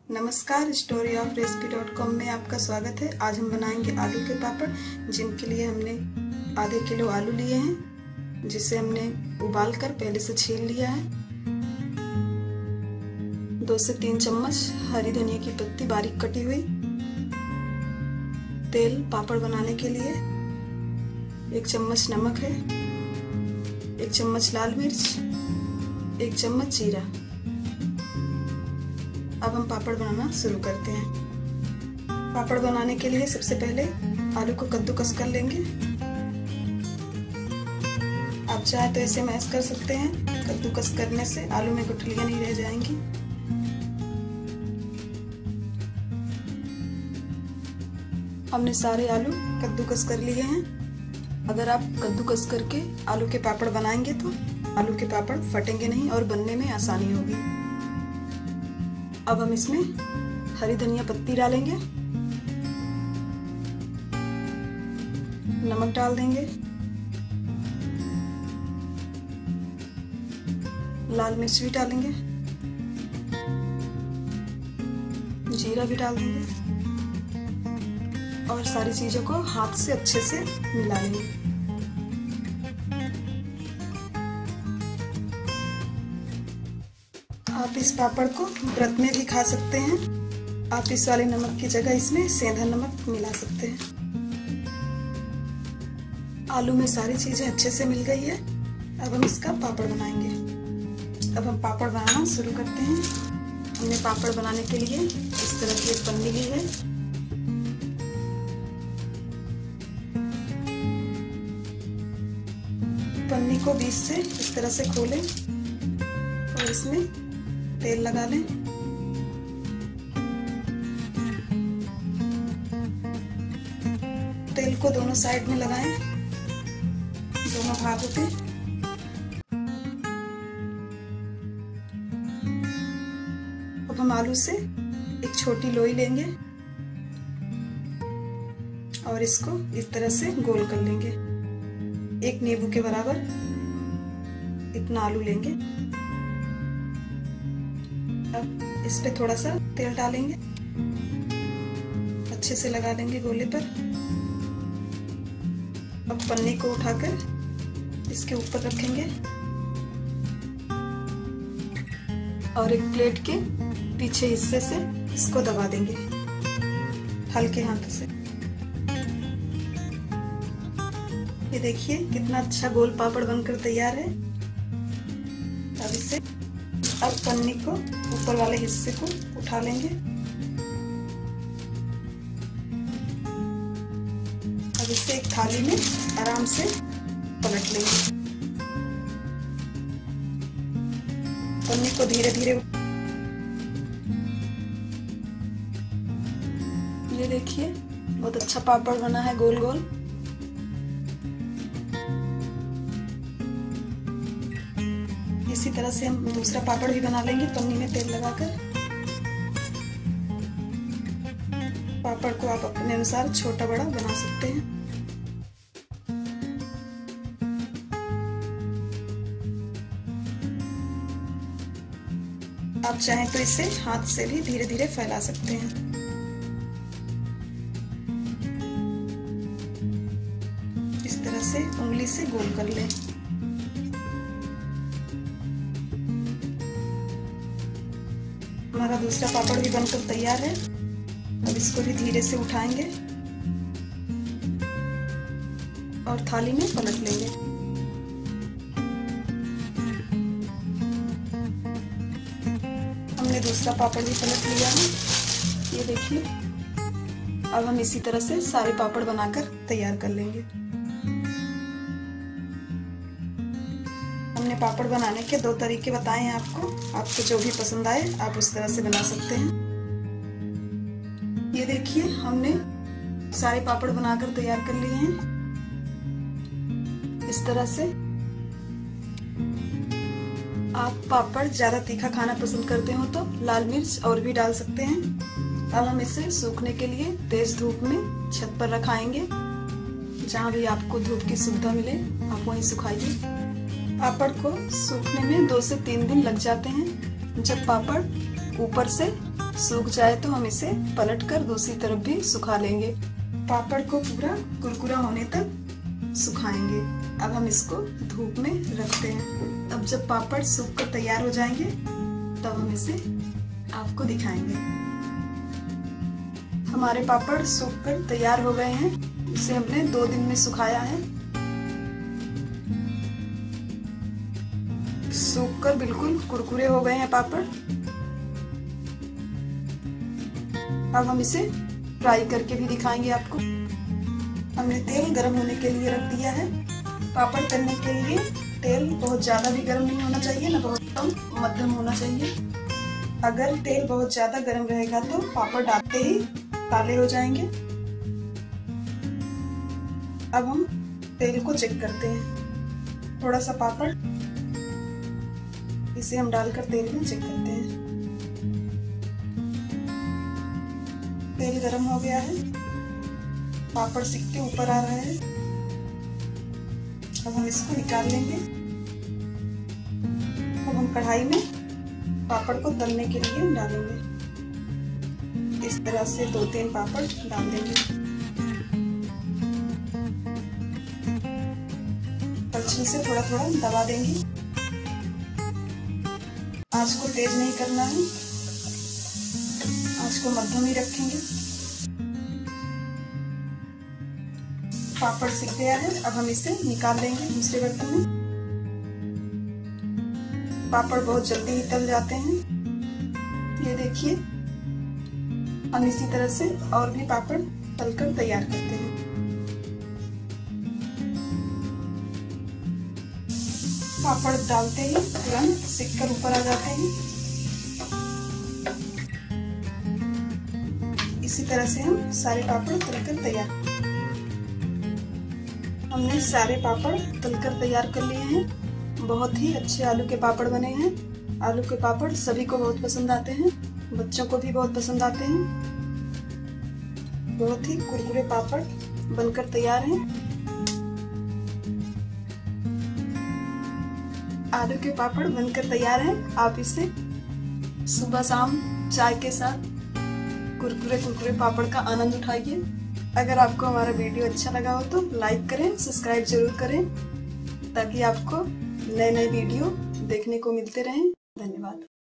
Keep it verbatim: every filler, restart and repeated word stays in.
नमस्कार, story of recipe dot com में आपका स्वागत है। आज हम बनाएंगे आलू के पापड़, जिनके लिए हमने आधे किलो आलू लिए हैं, जिसे हमने उबाल कर पहले से छील लिया है। दो से तीन चम्मच हरी धनिया की पत्ती बारीक कटी हुई, तेल पापड़ बनाने के लिए, एक चम्मच नमक है, एक चम्मच लाल मिर्च, एक चम्मच जीरा। अब हम पापड़ बनाना शुरू करते हैं। पापड़ बनाने के लिए सबसे पहले आलू को कद्दूकस कर लेंगे। आप चाहे तो ऐसे मैश कर सकते हैं। कद्दूकस करने से आलू में गुठलियां नहीं रह जाएंगी। हमने सारे आलू कद्दूकस कर लिए हैं। अगर आप कद्दूकस करके आलू के पापड़ बनाएंगे तो आलू के पापड़ फटेंगे नहीं और बनने में आसानी होगी। अब हम इसमें हरी धनिया पत्ती डालेंगे, नमक डाल देंगे, लाल मिर्च भी डालेंगे, जीरा भी डाल देंगे और सारी चीजों को हाथ से अच्छे से मिला लेंगे। आप इस पापड़ को व्रत में भी खा सकते हैं। आप इस वाले नमक की जगह इसमें सेंधा नमक मिला सकते हैं। आलू में सारी चीजें अच्छे से मिल गई है। अब हम इसका पापड़ बनाएंगे। अब हम पापड़ बनाना शुरू करते हैं। हमने पापड़ बनाने के लिए इस तरह की एक पन्नी ली है। पन्नी को बीच से इस तरह से खोलें और इसमें तेल लगा लें। तेल को दोनों साइड में लगाएं, दोनों भागों पे। अब हम आलू से एक छोटी लोई लेंगे और इसको इस तरह से गोल कर लेंगे। एक नींबू के बराबर इतना आलू लेंगे। अब इस पे थोड़ा सा तेल डालेंगे, अच्छे से लगा लेंगे गोले पर। अब पन्नी को उठाकर इसके ऊपर रखेंगे और एक प्लेट के पीछे हिस्से से इसको दबा देंगे हल्के हाथों से। ये देखिए कितना अच्छा गोल पापड़ बनकर तैयार है। अब इसे अब पन्नी को ऊपर वाले हिस्से को उठा लेंगे। अब इसे एक थाली में आराम से पलट लेंगे। पन्नी को धीरे धीरे, ये देखिए बहुत अच्छा पापड़ बना है गोल गोल। इसी तरह से हम दूसरा पापड़ भी बना लेंगे पन्नी में तेल लगाकर। पापड़ को आप अपने अनुसार छोटा बड़ा बना सकते हैं। आप चाहें तो इसे हाथ से भी धीरे धीरे फैला सकते हैं। इस तरह से उंगली से गोल कर लें। हमारा दूसरा पापड़ भी बनकर तैयार है। अब इसको भी धीरे से उठाएंगे और थाली में पलट लेंगे। हमने दूसरा पापड़ भी पलट लिया है, ये देखिए। अब हम इसी तरह से सारे पापड़ बनाकर तैयार कर लेंगे। हमने पापड़ बनाने के दो तरीके बताए हैं आपको। आपको जो भी पसंद आए आप उस तरह से बना सकते हैं। ये देखिए हमने सारे पापड़ बनाकर तैयार कर लिए हैं इस तरह से। आप पापड़ ज्यादा तीखा खाना पसंद करते हो तो लाल मिर्च और भी डाल सकते हैं। अब हम इसे सूखने के लिए तेज धूप में छत पर रखाएंगे। जहाँ भी आपको धूप की सुविधा मिले आप वहीं सुखाइए। पापड़ को सूखने में दो से तीन दिन लग जाते हैं। जब पापड़ ऊपर से सूख जाए तो हम इसे पलटकर दूसरी तरफ भी सुखा लेंगे। पापड़ को पूरा कुरकुरा होने तक सुखाएंगे। अब हम इसको धूप में रखते हैं। अब जब पापड़ सूख कर तैयार हो जाएंगे तब हम इसे आपको दिखाएंगे। हमारे पापड़ सूख कर तैयार हो गए हैं। इसे हमने दो दिन में सुखाया है। सूख कर बिल्कुल कुरकुरे हो गए हैं पापड़। अब हम इसे फ्राई करके भी दिखाएंगे आपको। हमने तेल गरम होने के लिए रख दिया है। पापड़ तलने के लिए तेल बहुत ज्यादा भी गरम नहीं होना चाहिए, ना बहुत कम, मध्यम होना चाहिए। अगर तेल बहुत ज्यादा गरम रहेगा तो पापड़ डालते ही काले हो जाएंगे। अब हम तेल को चेक करते हैं। थोड़ा सा पापड़ इसे हम डालकर तेल में चेक करते हैं। तेल गरम हो गया है, पापड़ सिक के ऊपर आ रहा है। अब हम इसको निकाल लेंगे। अब हम कढ़ाई में पापड़ को तलने के लिए डालेंगे। इस तरह से दो तीन पापड़ डाल देंगे। कलछी से थोड़ा थोड़ा दबा देंगे। आंच को तेज नहीं करना है, आंच को मध्यम ही रखेंगे। पापड़ सिक गया है। अब हम इसे निकाल लेंगे दूसरे बर्तन में। पापड़ बहुत जल्दी ही तल जाते हैं। ये देखिए, हम इसी तरह से और भी पापड़ तलकर तैयार करते हैं। पापड़ डालते ही तुरंत सिक कर ऊपर आ जाते हैं। इसी तरह से हम सारे पापड़ तलकर तैयार। हमने सारे पापड़ तलकर तैयार कर लिए हैं। बहुत ही अच्छे आलू के पापड़ बने हैं। आलू के पापड़ सभी को बहुत पसंद आते हैं, बच्चों को भी बहुत पसंद आते हैं। बहुत ही कुरकुरे पापड़ बनकर तैयार हैं। आलू के पापड़ बनकर तैयार हैं। आप इसे सुबह शाम चाय के साथ कुरकुरे कुरकुरे पापड़ का आनंद उठाइए। अगर आपको हमारा वीडियो अच्छा लगा हो तो लाइक करें, सब्सक्राइब जरूर करें, ताकि आपको नए नए वीडियो देखने को मिलते रहें। धन्यवाद।